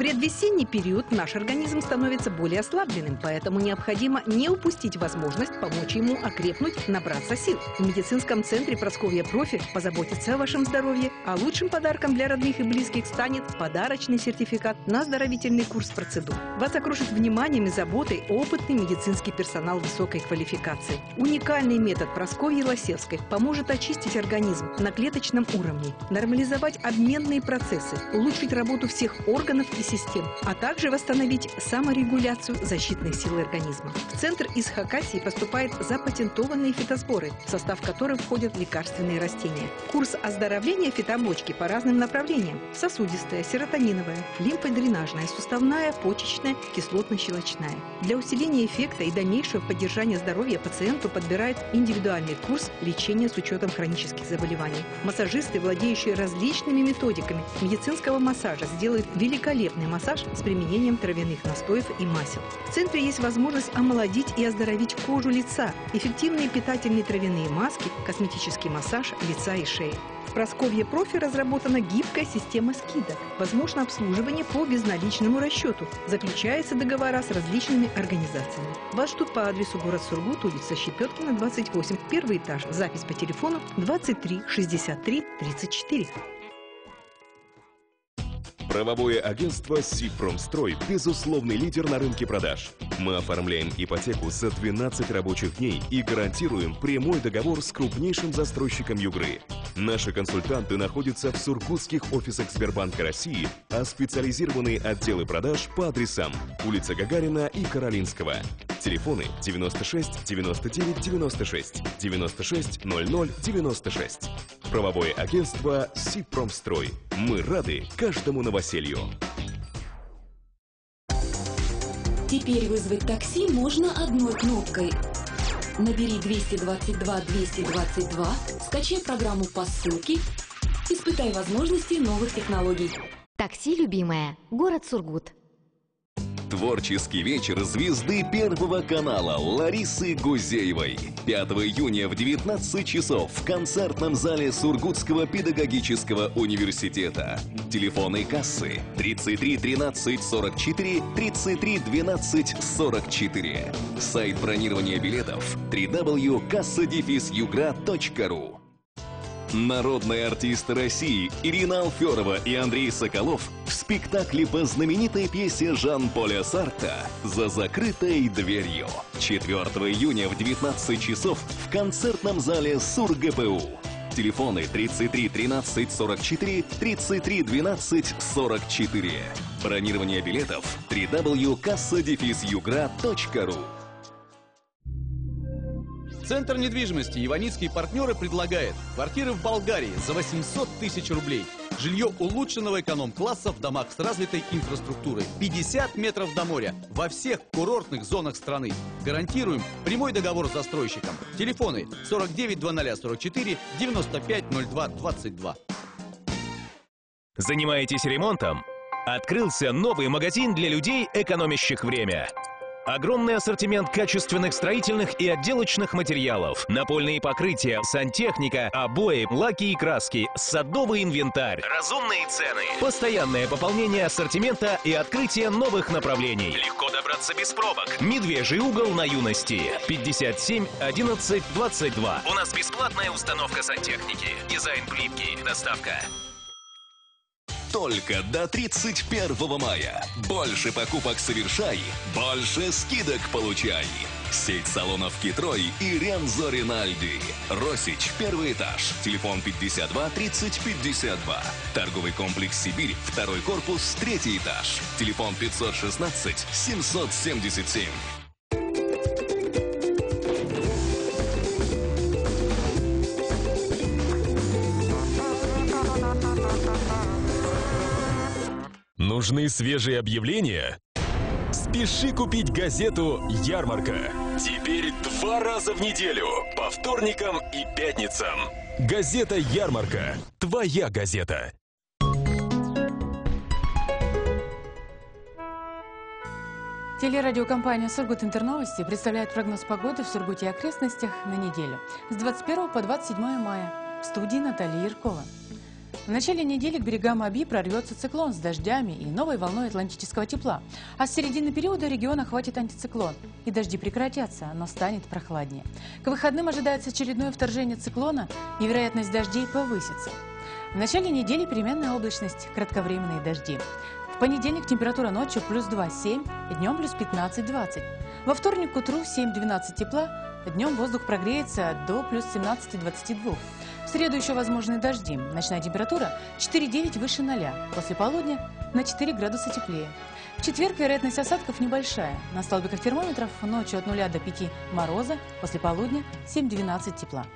предвесенний период наш организм становится более ослабленным, поэтому необходимо не упустить возможность помочь ему окрепнуть, набраться сил. В медицинском центре «Прасковья Профи» позаботятся о вашем здоровье, а лучшим подарком для родных и близких станет подарочный сертификат на оздоровительный курс процедур. Вас окружит вниманием и заботой опытный медицинский персонал высокой квалификации. Уникальный метод Прасковьи Лосевской поможет очистить организм на клеточном уровне, нормализовать обменные процессы, улучшить работу всех органов и систем, а также восстановить саморегуляцию защитных сил организма. В центр из Хакасии поступают запатентованные фитосборы, в состав которых входят лекарственные растения. Курс оздоровления фитобочки по разным направлениям – сосудистая, серотониновая, лимфодренажная, суставная, почечная, кислотно-щелочная. Для усиления эффекта и дальнейшего поддержания здоровья пациенту подбирают индивидуальный курс лечения с учетом хронических заболеваний. Массажисты, владеющие различными методиками медицинского массажа, сделают великолепный массаж с применением травяных настоев и масел. В центре есть возможность омолодить и оздоровить кожу лица, эффективные питательные травяные маски, косметический массаж лица и шеи. В Прасковье Профи разработана гибкая система скидок. Возможно обслуживание по безналичному расчету. Заключаются договора с различными организациями. Вас ждут по адресу город Сургут, улица Щепеткина, двадцать восемь, первый этаж. Запись по телефону двадцать три шестьдесят три тридцать четыре. Правовое агентство «Сибпромстрой» – безусловный лидер на рынке продаж. Мы оформляем ипотеку за двенадцать рабочих дней и гарантируем прямой договор с крупнейшим застройщиком Югры. Наши консультанты находятся в сургутских офисах Сбербанка России, а специализированные отделы продаж по адресам улица Гагарина и Каролинского. Телефоны девяносто шесть девяносто девять девяносто шесть, девяносто шесть ноль ноль девяносто шесть. Правовое агентство «Сибпромстрой». Мы рады каждому новоселью. Теперь вызвать такси можно одной кнопкой. Набери двести двадцать два двести двадцать два, скачай программу по ссылке, испытай возможности новых технологий. Такси любимое. Город Сургут. Творческий вечер звезды Первого канала Ларисы Гузеевой. пятого июня в девятнадцать часов в концертном зале Сургутского педагогического университета. Телефоны кассы тридцать три тринадцать сорок четыре, тридцать три двенадцать сорок четыре. Сайт бронирования билетов дабл ю дабл ю дабл ю точка касса дефис югра точка ру. Народные артисты России Ирина Алферова и Андрей Соколов в спектакле по знаменитой пьесе Жан-Поля Сартра «За закрытой дверью». четвёртого июня в девятнадцать часов в концертном зале СурГПУ. Телефоны тридцать три тринадцать сорок четыре, тридцать три двенадцать сорок четыре. Бронирование билетов дабл ю дабл ю дабл ю точка касса дефис югра точка ру. Центр недвижимости «Иваницкие партнеры» предлагает квартиры в Болгарии за восемьсот тысяч рублей. Жилье улучшенного эконом-класса в домах с развитой инфраструктурой. пятьдесят метров до моря во всех курортных зонах страны. Гарантируем прямой договор с застройщиком. Телефоны сорок девять двадцать сорок четыре, девяносто пять ноль два двадцать два. Занимаетесь ремонтом? Открылся новый магазин для людей, экономящих время. Огромный ассортимент качественных строительных и отделочных материалов, напольные покрытия, сантехника, обои, лаки и краски, садовый инвентарь, разумные цены, постоянное пополнение ассортимента и открытие новых направлений. Легко добраться без пробок. Медвежий угол на Юности. пятьдесят семь одиннадцать двадцать два. У нас бесплатная установка сантехники, дизайн плитки, доставка. Только до тридцать первого мая. Больше покупок совершай, больше скидок получай. Сеть салонов Китрой и Рензо Ринальди. Росич, первый этаж. Телефон пятьдесят два тридцать пятьдесят два. Торговый комплекс Сибирь, второй корпус, третий этаж. Телефон пятьсот шестнадцать семьсот семьдесят семь. Нужны свежие объявления? Спеши купить газету «Ярмарка». Теперь два раза в неделю, по вторникам и пятницам. Газета «Ярмарка». Твоя газета. Телерадиокомпания «Сургут Интерновости» представляет прогноз погоды в Сургуте и окрестностях на неделю с двадцать первого по двадцать седьмое мая. В студии Наталья Яркова. В начале недели к берегам Оби прорвется циклон с дождями и новой волной атлантического тепла. А с середины периода регион охватит антициклон. И дожди прекратятся, но станет прохладнее. К выходным ожидается очередное вторжение циклона, и вероятность дождей повысится. В начале недели переменная облачность, кратковременные дожди. В понедельник температура ночью плюс два — семь, днем плюс пятнадцать — двадцать. Во вторник к утру семь — двенадцать тепла, днем воздух прогреется до плюс семнадцати — двадцати двух. В среду еще возможны дожди. Ночная температура четыре — девять выше ноля. После полудня на четыре градуса теплее. В четверг вероятность осадков небольшая. На столбиках термометров ночью от нуля до пяти мороза, после полудня семь — двенадцать тепла.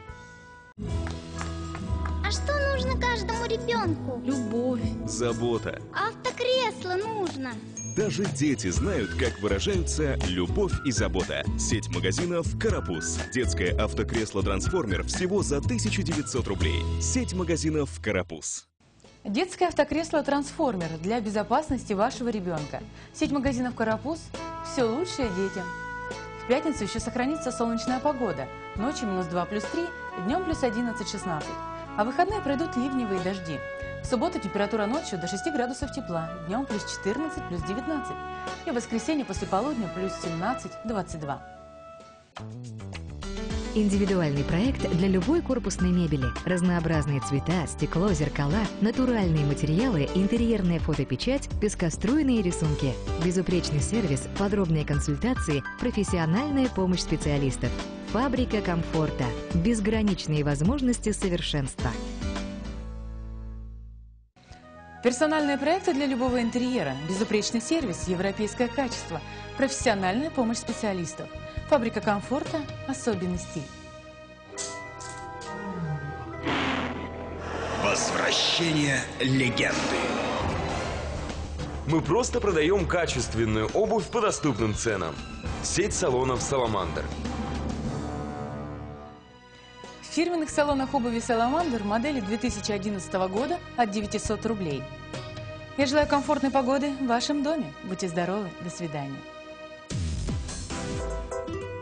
А что нужно каждому ребенку? Любовь. Забота. Автокресло нужно. Даже дети знают, как выражаются любовь и забота. Сеть магазинов «Карапуз». Детское автокресло-трансформер всего за тысячу девятьсот рублей. Сеть магазинов «Карапуз». Детское автокресло-трансформер для безопасности вашего ребенка. Сеть магазинов «Карапуз» – все лучшее детям. В пятницу еще сохранится солнечная погода. Ночью минус два плюс три, днем плюс одиннадцать — шестнадцать. А в выходные пройдут ливневые дожди. В субботу температура ночью до шести градусов тепла, днем плюс четырнадцать, плюс девятнадцать. И в воскресенье после полудня плюс семнадцать — двадцать два. Индивидуальный проект для любой корпусной мебели. Разнообразные цвета, стекло, зеркала, натуральные материалы, интерьерная фотопечать, пескоструйные рисунки. Безупречный сервис, подробные консультации, профессиональная помощь специалистов. Фабрика комфорта. Безграничные возможности совершенства. Персональные проекты для любого интерьера, безупречный сервис, европейское качество, профессиональная помощь специалистов. Фабрика комфорта – особенный стиль. Возвращение легенды. Мы просто продаем качественную обувь по доступным ценам. Сеть салонов «Саламандр». В фирменных салонах обуви «Саламандр» модели две тысячи одиннадцатого года от девятисот рублей. Я желаю комфортной погоды в вашем доме. Будьте здоровы. До свидания.